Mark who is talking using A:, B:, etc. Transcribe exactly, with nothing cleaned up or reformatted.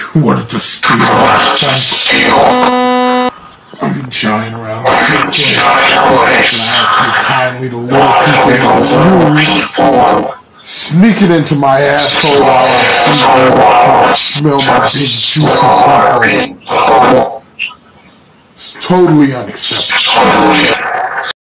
A: wanted to steal my phone. I'm enjoying around the too kindly to lure people, sneaking into my asshole while I'm sleeping, smell my big juicy butthole. It's totally unacceptable.